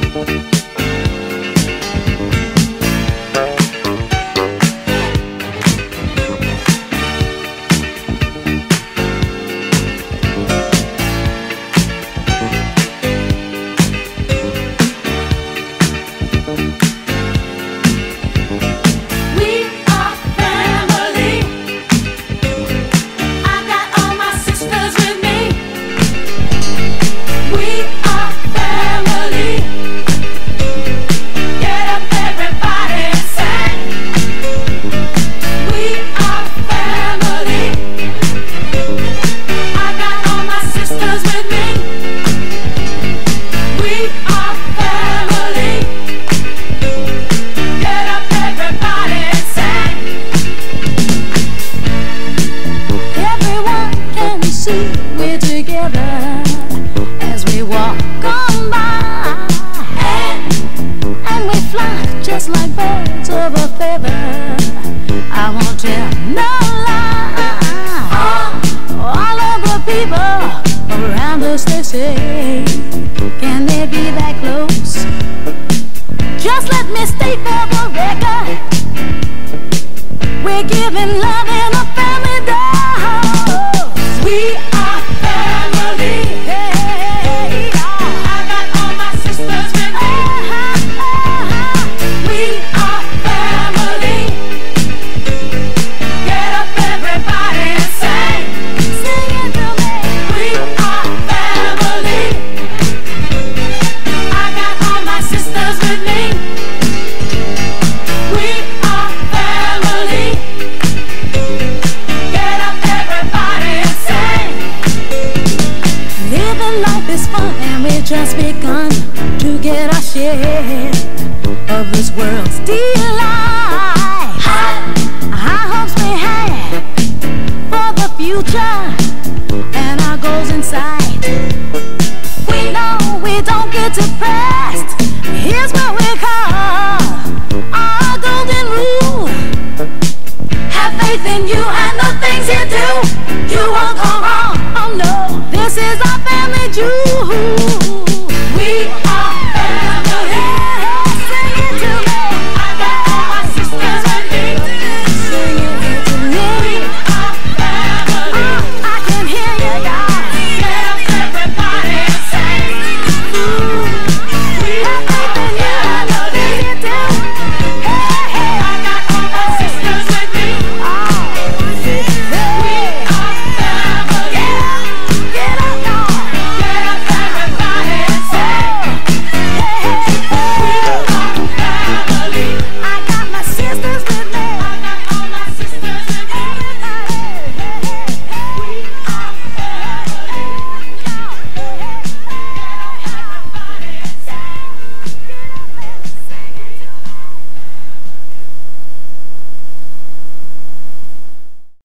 Just like birds of a feather, I won't tell no lie. All of the people around us, they say, can they be that close? Just let me state for the record, we're giving love in a family dose. We are family. Hey, I got all my sisters with me. We are family. Get up everybody and sing. Sing it to me. We are family. I got all my sisters with me. We are family. Get up everybody and sing. Living life is fun and we've just begun to get our share of this world's delight. High hopes we have for the future.